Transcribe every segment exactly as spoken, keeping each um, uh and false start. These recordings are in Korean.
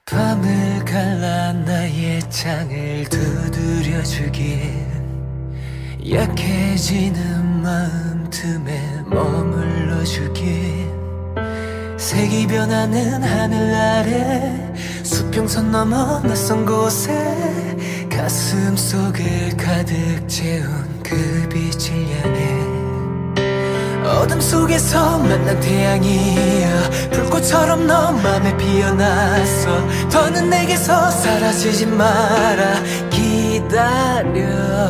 밤을 갈라 나의 창을 두드려주길, 약해지는 마음 틈에 머물러주길. 색이 변하는 하늘 아래 수평선 넘어 낯선 곳에 가슴 속을 가득 채운 그 빛을 향해 어둠 속에서 만난 태양이야. 불꽃처럼 너 맘에 피어났어. 더는 내게서 사라지지 마라. 기다려.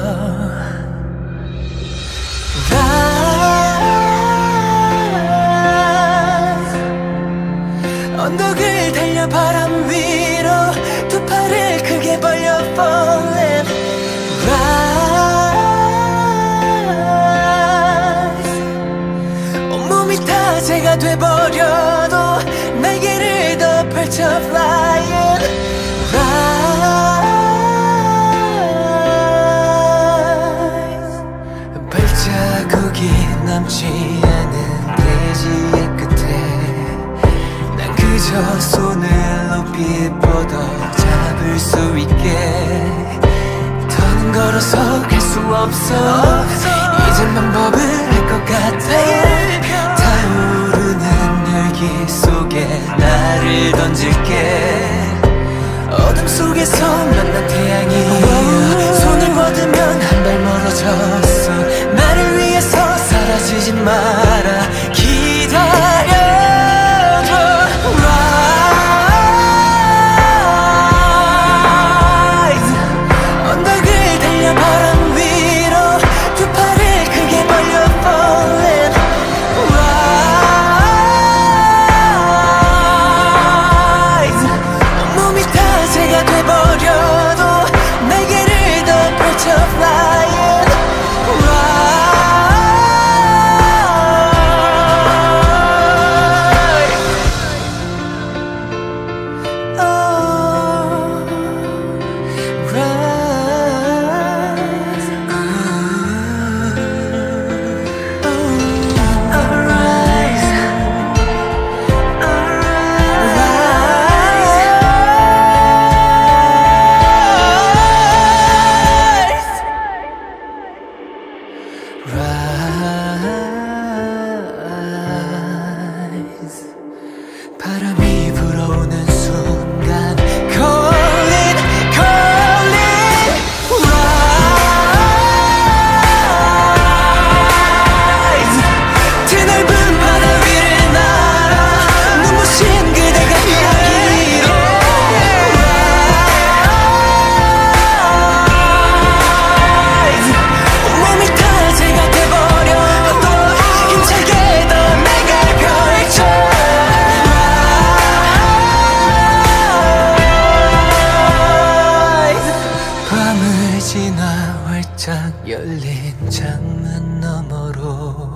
언덕을 달려 바람 위로 두 팔을 크게 벌려 falling rise. 온몸이 다 재가 돼버려도 날개를 더 펼쳐 flying rise. 발자국이 남지 않은 대지의 끝에 그저 손을 높이 뻗어 잡을 수 있게. 더는 걸어서 갈 수 없어. 이젠 방법을 알 것 같아. 타오르는 열기 속에 나를 던질게. 어둠 속에서 만난 태양이 손을 뻗으면 한 발 멀어졌어. 나를 위해서 사라지지 마라. 기다려. 바람이 불어오는 순간 calling, calling, rise. 드넓은 바다 위를 날아 눈부신 그대가 이야기로 rise. 온몸이 다 재가 돼버려도 힘차게 더 내가 펼쳐. 지나 활짝 열린 창문 너머로